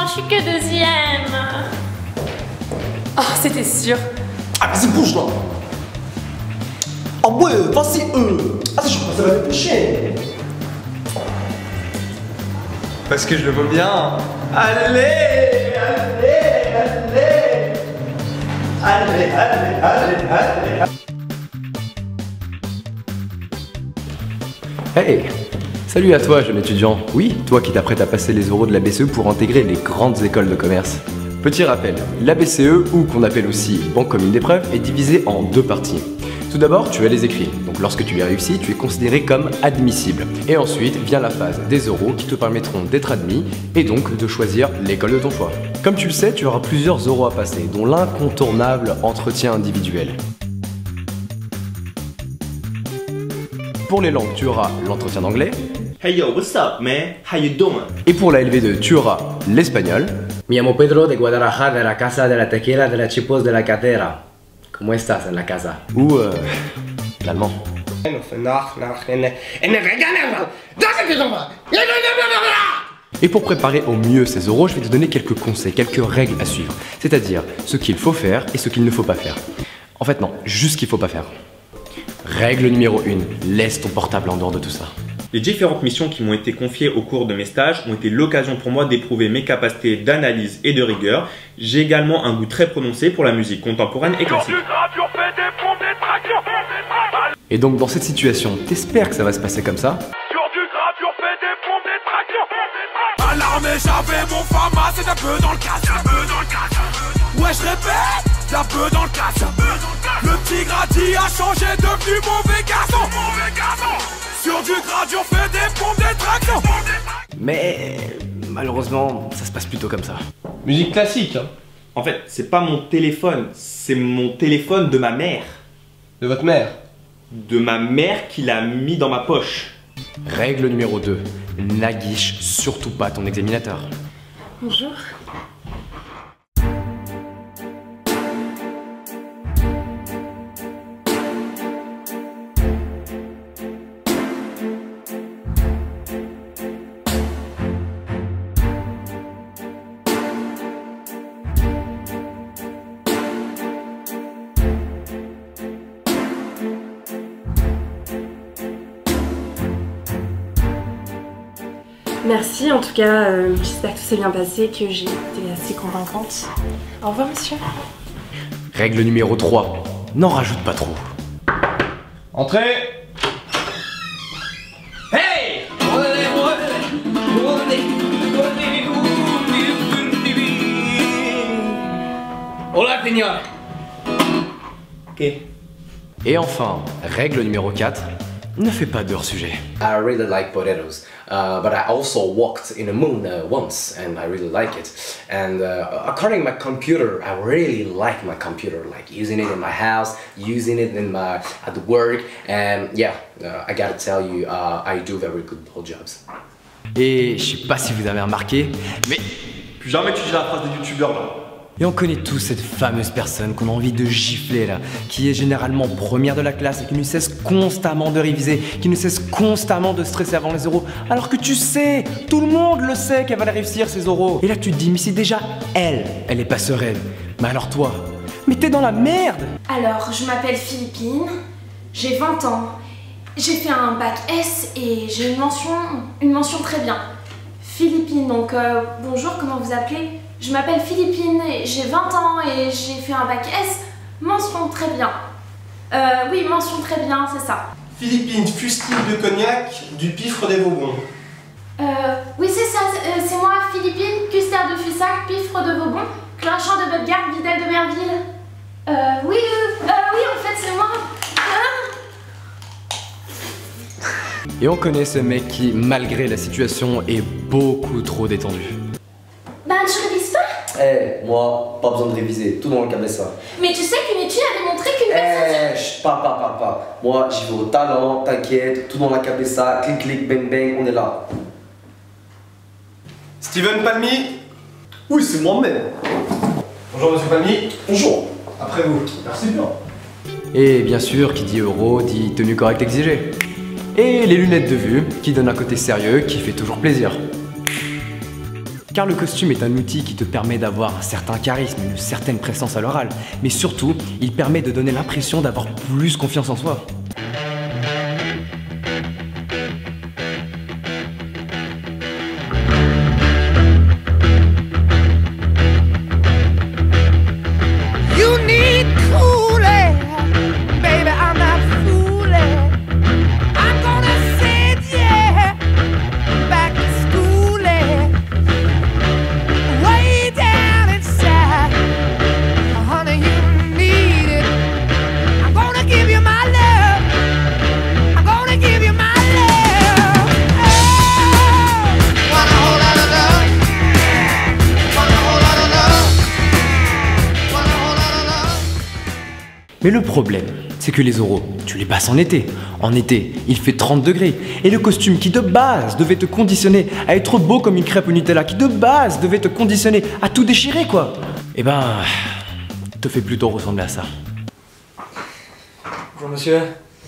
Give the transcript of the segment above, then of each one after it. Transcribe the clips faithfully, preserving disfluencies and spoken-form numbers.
je suis que deuxième. Ah, c'était sûr. Ah, vas-y, bouge là. Ah ouais, vas-y, eux. Ah, je crois que ça va être prochaine. Parce que je le vois bien. Allez, allez, allez. Allez, allez, allez, allez. Hey! Salut à toi, jeune étudiant. Oui, toi qui t'apprêtes à passer les oraux de la B C E pour intégrer les grandes écoles de commerce. Petit rappel, la B C E, ou qu'on appelle aussi Banque commune d'épreuves, est divisée en deux parties. Tout d'abord, tu as les écrits. Donc lorsque tu les réussis, tu es considéré comme admissible. Et ensuite vient la phase des oraux qui te permettront d'être admis et donc de choisir l'école de ton choix. Comme tu le sais, tu auras plusieurs oraux à passer, dont l'incontournable entretien individuel. Pour les langues, tu auras l'entretien d'anglais. Hey yo, what's up, man? How you doing? Et pour la L V deux, tu auras l'espagnol. Me llamo Pedro de Guadalajara, de la casa de la tequila de la chipos de la catera. ¿Cómo estás en la casa? Ou euh, l'allemand. Et pour préparer au mieux ces oraux, je vais te donner quelques conseils, quelques règles à suivre. C'est-à-dire ce qu'il faut faire et ce qu'il ne faut pas faire. En fait non, juste ce qu'il ne faut pas faire. Règle numéro un, laisse ton portable en dehors de tout ça. Les différentes missions qui m'ont été confiées au cours de mes stages ont été l'occasion pour moi d'éprouver mes capacités d'analyse et de rigueur. J'ai également un goût très prononcé pour la musique contemporaine et classique. Et donc dans cette situation, t'espères que ça va se passer comme ça? Alarmé, j'avais mon fama, c'est un peu dans le casse, un peu dans le casse. Ouais, je répète, un peu dans le casse, un peu dans le casse. Le petit Grady a changé, devenu mauvais garçon, mauvais garçon. Sur du grade, on fait des pompes, des tractions. Mais malheureusement, ça se passe plutôt comme ça. Musique classique, hein. En fait, c'est pas mon téléphone, c'est mon téléphone de ma mère. De votre mère. De ma mère qui l'a mis dans ma poche. Règle numéro deux, n'aguiche surtout pas ton examinateur. Bonjour. Merci, en tout cas, euh, j'espère que tout s'est bien passé, que j'ai été assez convaincante. Au revoir, monsieur. Règle numéro trois, n'en rajoute pas trop. Entrez. Hey! Hola, señor. Ok. Et enfin, règle numéro quatre, ne fais pas d'hors sujet. I really like potatoes, uh, but I also walked in the moon uh, once, and I really like it. And uh, according to my computer, I really like my computer, like using it in my house, using it in my at work, and yeah, uh, I gotta tell you, uh, I do very good jobs. Et je sais pas si vous avez remarqué, mais Plus jamais tu dis la phrase des youtubeurs là. et on connaît tous cette fameuse personne qu'on a envie de gifler là, qui est généralement première de la classe et qui ne cesse constamment de réviser, qui ne cesse constamment de stresser avant les oraux, alors que tu sais, tout le monde le sait qu'elle va les réussir ses oraux. Et là tu te dis, mais si déjà elle, elle est pas sereine, mais alors toi, mais t'es dans la merde. Alors, je m'appelle Philippine, j'ai vingt ans, j'ai fait un bac S et j'ai une mention, une mention très bien. Philippine, donc euh, bonjour, comment vous appelez? Je m'appelle Philippine, j'ai vingt ans et j'ai fait un bac S, mention très bien. Euh, oui, mention très bien, c'est ça. Philippine, fustine de cognac, du pifre des Vauban. Euh, oui, c'est ça, c'est euh, moi, Philippine, Custer de Fussac, Pifre de Vauban, Clanchamp de Bellegarde, Vidal de Merville. Euh, oui, euh, euh, oui, en fait, c'est moi. Ah. Et on connaît ce mec qui, malgré la situation, est beaucoup trop détendu. Ben, tu révises pas? Eh, hey, moi, pas besoin de réviser, tout dans le cabessa. Mais tu sais qu'une étude a démontré qu'une personne... Eh, chut, pas, pas, pas, pas. Moi, j'y vais au talent, t'inquiète, tout dans la cabessa, clic, clic, bang, bang, on est là. Steven Palmy? Oui, c'est moi-même. Bonjour, monsieur Palmy. Bonjour. Après vous. Merci bien. Et bien sûr, qui dit euro dit tenue correcte exigée. Et les lunettes de vue, qui donnent un côté sérieux qui fait toujours plaisir. Car le costume est un outil qui te permet d'avoir un certain charisme, une certaine présence à l'oral, mais surtout, il permet de donner l'impression d'avoir plus confiance en soi. Mais le problème, c'est que les oraux, tu les passes en été. En été, il fait trente degrés. Et le costume qui de base devait te conditionner à être beau comme une crêpe au Nutella, qui de base devait te conditionner à tout déchirer quoi, eh ben, te fait plutôt ressembler à ça. Bonjour monsieur.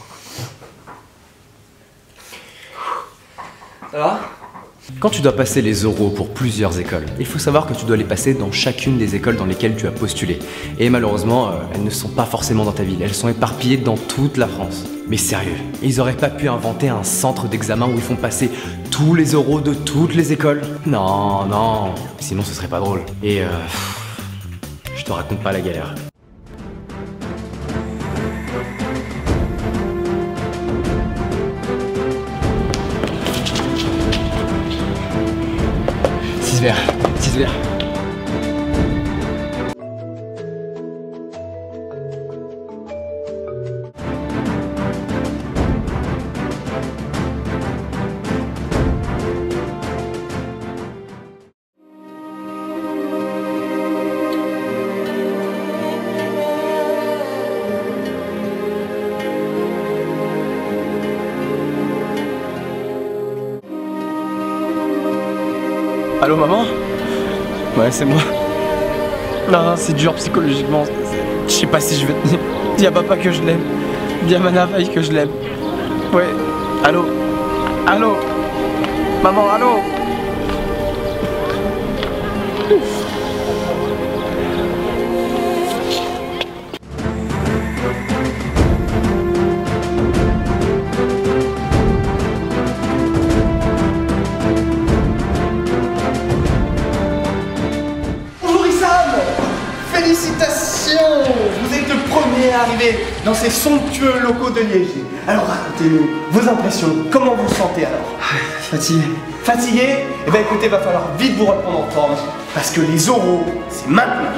Ça va? Quand tu dois passer les oraux pour plusieurs écoles, il faut savoir que tu dois les passer dans chacune des écoles dans lesquelles tu as postulé. Et malheureusement, euh, elles ne sont pas forcément dans ta ville, elles sont éparpillées dans toute la France. Mais sérieux, ils auraient pas pu inventer un centre d'examen où ils font passer tous les oraux de toutes les écoles? Non, non, sinon ce serait pas drôle. Et euh, je te raconte pas la galère. six verres, six verres. Allô maman? Ouais c'est moi. Non c'est dur psychologiquement. Je sais pas si je vais tenir. Dis à papa que je l'aime. Dis à Manavaille que je l'aime. Ouais. Allô? Allô? Maman allô? Félicitations! Vous êtes le premier à arriver dans ces somptueux locaux de Liège. Alors racontez-nous vos impressions, comment vous vous sentez alors? Fatigué. Fatigué? Eh bien écoutez, va falloir vite vous reprendre en forme, parce que les oraux, c'est maintenant.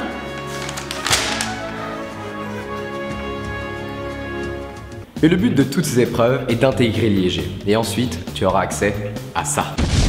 Et le but de toutes ces épreuves est d'intégrer l'I E G. Et ensuite, tu auras accès à ça.